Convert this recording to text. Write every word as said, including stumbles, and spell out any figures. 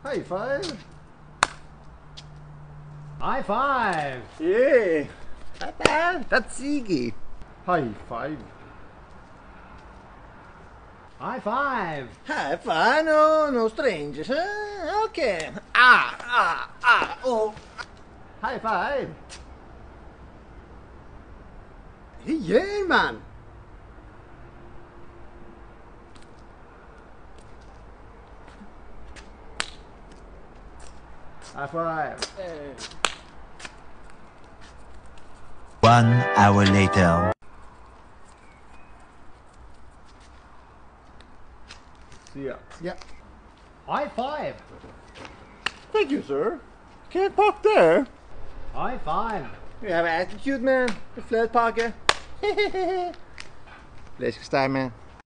High five. High five. Yeah. High five. That's Ziggy. High five. High five. High five. No, no strangers. Huh? Okay. Ah, ah, ah. Oh. High five. Yeah, man. High five. One hour later. See ya. Yeah. High five. Thank you, sir. Can't park there. High five. You have attitude, man. You flat parker. Let's start, man.